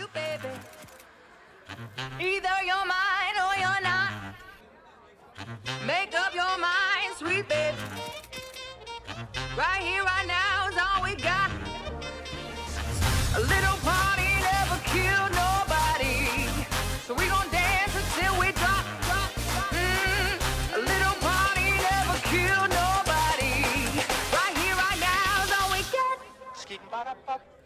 baby. Either you're mine or you're not. Make up your mind, sweet baby. Right here, right now is all we got. A little party never killed nobody, so we gon' dance until we drop. A little party never killed nobody. Right here, right now is all we got.